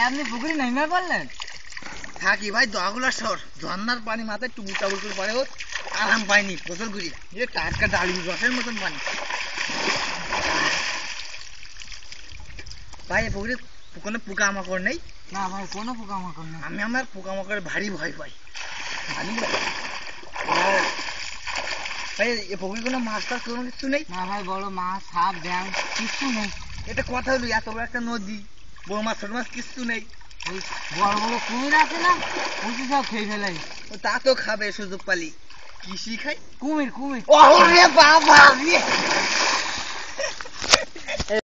আপনি পুকুরে নেমে পড়লেন? থাকি ভাই দোয়াগুলো সর ঝর্নার পানি মাথায় একটু বুটা বুটুর পরে হোক আরাম পাইনি গোসল করি এ টাটকা ডালি রসের মতন পানি ভাই পুকুরে কোনো পোকামাকড় নেই? না ভাই কোনো পোকামাকড় নেই। আমি আমার পোকামাকড়ের ভারী ভয় পাই ভাই এ পুকুরে কোনো মাছ টাছ কোনো কিছু নেই? না ভাই বড় মাছ সাপ ব্যাং কিছু নেই। এটা কথা হলো এত বড় একটা নদী বড় মাছ ছোট মাছ কিছু নেই। ওই বড় বড় কুমির আছে না ওই সব খেয়ে ফেলাই। তা তো খাবে সুযোগ পালি কৃষি খাই কুমির কুমির। ওরে বাবা